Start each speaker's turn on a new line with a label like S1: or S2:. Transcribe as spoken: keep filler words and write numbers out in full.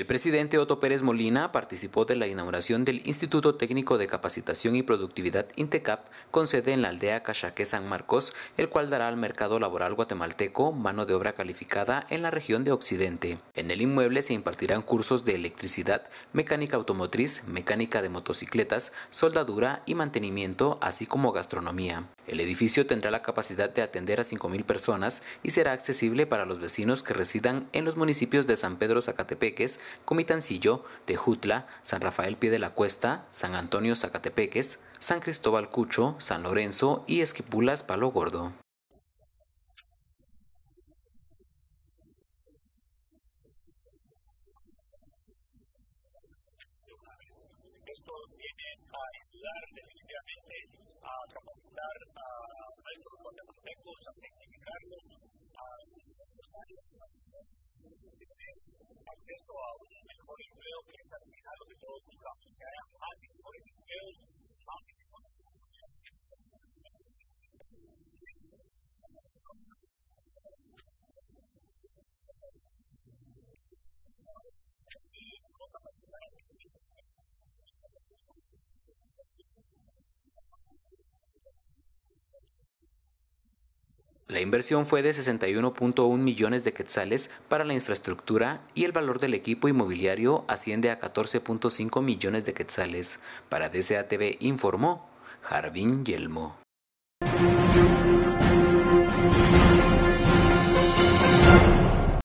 S1: El presidente Otto Pérez Molina participó de la inauguración del Instituto Técnico de Capacitación y Productividad INTECAP con sede en la aldea Cachaqué San Marcos, el cual dará al mercado laboral guatemalteco mano de obra calificada en la región de Occidente. En el inmueble se impartirán cursos de electricidad, mecánica automotriz, mecánica de motocicletas, soldadura y mantenimiento, así como gastronomía. El edificio tendrá la capacidad de atender a cinco mil personas y será accesible para los vecinos que residan en los municipios de San Pedro Zacatepeques, Comitancillo, Tejutla, San Rafael Pie de la Cuesta, San Antonio Zacatepeques, San Cristóbal Cucho, San Lorenzo y Esquipulas Palo Gordo.
S2: Esto viene a ayudar definitivamente a capacitar a nuestros guatemaltecos, a tecnificarlos, a empresarios, tener acceso a un mejor empleo, que es al final lo que todos buscamos, que haya más y mejores empleos, más y mejores
S1: La inversión fue de sesenta y uno punto uno millones de quetzales para la infraestructura y el valor del equipo inmobiliario asciende a catorce punto cinco millones de quetzales. Para D C A T V informó Jarvin Yelmo.